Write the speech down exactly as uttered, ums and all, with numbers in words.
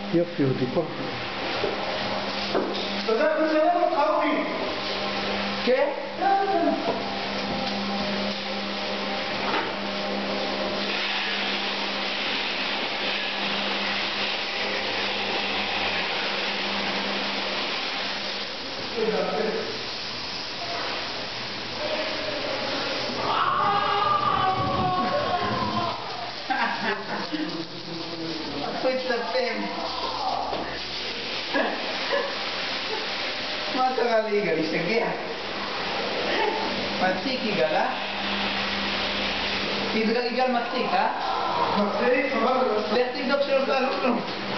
יופי, הוא טיפה. אתה יודע, אתה שלם אותך אותי. כן? מחפיץ לפה. מה קרה לי יגאל? השתגע? מצחיק יגאל, אה? יגאל מצחיק, אה? מצחיק, חבל. לך תבדוק שלא קרה לו כלום.